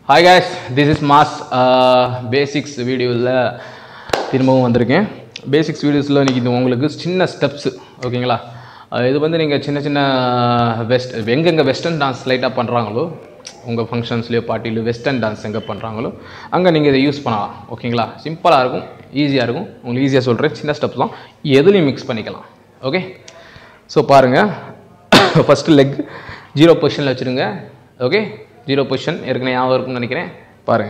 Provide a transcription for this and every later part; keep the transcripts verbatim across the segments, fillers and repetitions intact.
Hi guys, this is Mas uh, Basics video la திரும்பவும் வந்திருக்கேன். Basics videosல இன்னைக்கு இது உங்களுக்கு சின்ன ஸ்டெப்ஸ் ஓகேங்களா. இது வந்து நீங்க சின்ன சின்ன வெஸ்ட் எங்கெங்க வெஸ்டர்ன் டான்ஸ் லைட்டா பண்றாங்களோ உங்க ஃபங்க்ஷன்ஸ்லயோ பார்ட்டிலயோ வெஸ்டர்ன் டான்ஸ் எங்க பண்றாங்களோ அங்க நீங்க இதை யூஸ் பண்ணலாம் ஓகேங்களா. சிம்பிளா இருக்கும், ஈஸியா இருக்கும். உங்களுக்கு ஈஸியா சொல்றேன், சின்ன ஸ்டெப்ஸ் தான். எதுலயும் மிக்ஸ் பண்ணிக்கலாம். ஓகே. சோ பாருங்க. ஃபர்ஸ்ட் லெக் ஜீரோ பொசிஷன்ல வச்சிருங்க. ஓகே. ஜீரோ பொசிஷன் ஏற்கனவே ஞாபகம் இருக்கும்னு நினைக்கிறேன். பாருங்க.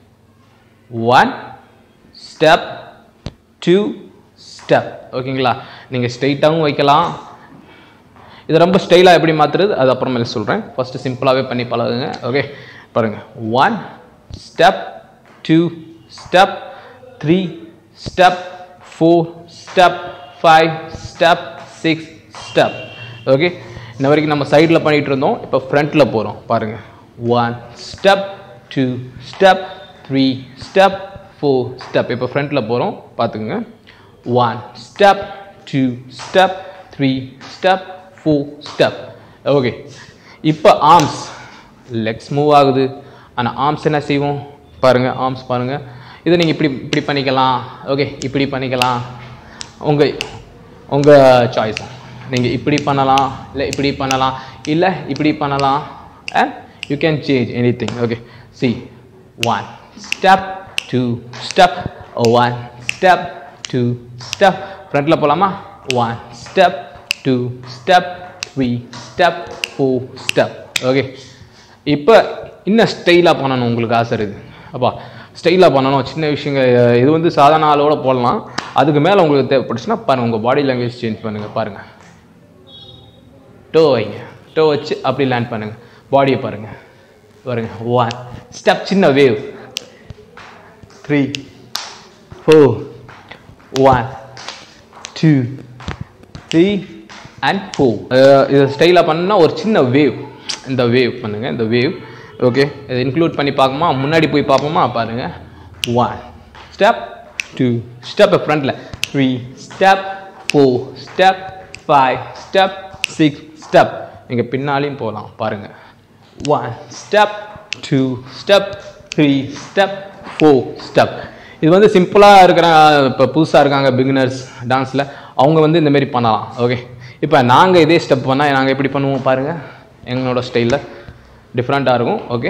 One step, two step. ஓகேங்களா. நீங்க ஸ்ட்ரைட்டாவும் வைக்கலாம். இது ரொம்ப ஸ்டைலா எப்படி மாத்துறது அது அப்புறமேல சொல்றேன். ஃபர்ஸ்ட் சிம்பிளாவே பண்ணி பழகுங்க. ஓகே. பாருங்க. One step, two step, three step, four step, five step, six step. Okay. இந்த வரைக்கும் நம்ம சைடில் பண்ணிட்டு இருந்தோம். இப்போ ஃப்ரண்ட்ல போறோம். பாருங்க. One step, two step, three step, four step. இப்போ ஃப்ரண்ட்ல போறோம். பார்த்துக்குங்க. One step, two step, three step, four step. Okay. இப்போ ஆர்ம்ஸ் லெக்ஸ் மூவ் ஆகுது. ஆனால் ஆர்ம்ஸ் என்ன செய்வோம் பாருங்க. ஆர்ம்ஸ் பாருங்க. இதை நீங்கள் இப்படி இப்படி பண்ணிக்கலாம். ஓகே. இப்படி பண்ணிக்கலாம். உங்கள் உங்கள் சாய்ஸ். நீங்கள் இப்படி பண்ணலாம், இல்லை இப்படி பண்ணலாம், இல்லை இப்படி பண்ணலாம். And you can change anything. Okay. See one step, two step, one step, two step. ஃப்ரண்ட்டில் போகலாமா? One step, two step, three step, four step. Okay. இப்போ இன்னும் ஸ்டைலாக பண்ணணும் உங்களுக்கு ஆசை இருக்குது. அப்பா ஸ்டைலாக பண்ணணும். சின்ன விஷயங்கள் இது வந்து சாதாரண ஆளோட போடலாம். அதுக்கு மேலே உங்களுக்கு தேவைப்பட்டுச்சுன்னா பாருங்கள், உங்கள் பாடி லாங்குவேஜ் சேஞ்ச் பண்ணுங்கள். பாருங்கள். டோ வைங்க. டோ வச்சு அப்படி லேண்ட் பண்ணுங்கள். பாடியை பாருங்கள். பாருங்க. ஒன் ஸ்டெப், சின்ன wave. Three four one two three and four. இதை ஸ்டைலாக பண்ணால் ஒரு சின்ன வேவ். இந்த வேவ் பண்ணுங்கள். இந்த வேவ். ஓகே. இதை இன்க்ளூட் பண்ணி பார்க்கணுமா? முன்னாடி போய் பார்ப்போமா? பாருங்கள். ஒன் ஸ்டெப், டூ ஸ்டெப் ஃப்ரண்ட்டில், three step, four step, five step, six step. நீங்கள் பின்னாலையும் போகலாம். பாருங்கள். One step, two step, three step, four step. இது வந்து சிம்பிளாக இருக்கிற இப்போ புதுசாக இருக்காங்க பிகினர்ஸ் டான்ஸில், அவங்க வந்து இந்தமாரி பண்ணலாம். ஓகே. இப்போ நாங்கள் இதே ஸ்டெப் பண்ணால் நாங்கள் எப்படி பண்ணுவோம் பாருங்கள். எங்களோட ஸ்டைலில் டிஃப்ரெண்ட்டாக இருக்கும். ஓகே.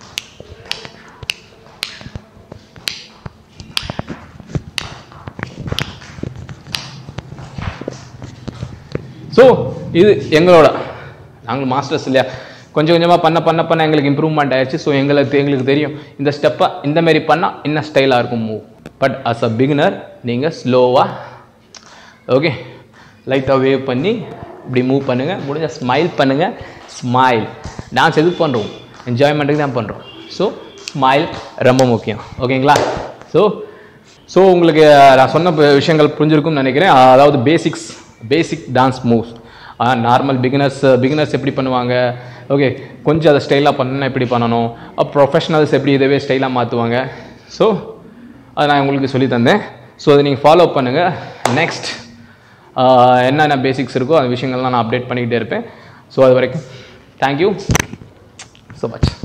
ஸோ இது எங்களோட நாங்கள் மாஸ்டர்ஸ் இல்லையா, கொஞ்சம் கொஞ்சமாக பண்ண பண்ண பண்ண எங்களுக்கு இம்ப்ரூவ்மெண்ட் ஆயிடுச்சு. ஸோ எங்களுக்கு எங்களுக்கு தெரியும் இந்த ஸ்டெப்பை இந்தமாரி பண்ணால் இன்னும் ஸ்டைலாக இருக்கும் move. But as a beginner நீங்கள் ஸ்லோவாக ஓகே லைட்டாக வேவ் பண்ணி இப்படி மூவ் பண்ணுங்கள். முடிஞ்ச ஸ்மைல் பண்ணுங்கள். ஸ்மைல். டான்ஸ் எதுக்கு பண்ணுறோம்? என்ஜாய்மெண்ட்டுக்கு தான் பண்ணுறோம். ஸோ ஸ்மைல் ரொம்ப முக்கியம். ஓகேங்களா. ஸோ ஸோ உங்களுக்கு நான் சொன்ன விஷயங்கள் புரிஞ்சிருக்கும்னு நினைக்கிறேன். அதாவது basics basic dance moves. Normal beginners beginners எப்படி பண்ணுவாங்க, ஓகே, கொஞ்சம் அதை ஸ்டைலாக பண்ணால் எப்படி பண்ணணும், ப்ரொஃபஷனல்ஸ் எப்படி இதவே ஸ்டைலாக மாற்றுவாங்க. ஸோ அதை நான் உங்களுக்கு சொல்லி தந்தேன். ஸோ அதை நீங்கள் ஃபாலோ பண்ணுங்கள். நெக்ஸ்ட் என்னென்ன பேசிக்ஸ் இருக்கோ அந்த விஷயங்கள்லாம் நான் அப்டேட் பண்ணிக்கிட்டே இருப்பேன். ஸோ அது வரைக்கும் தேங்க்யூ ஸோ மச்.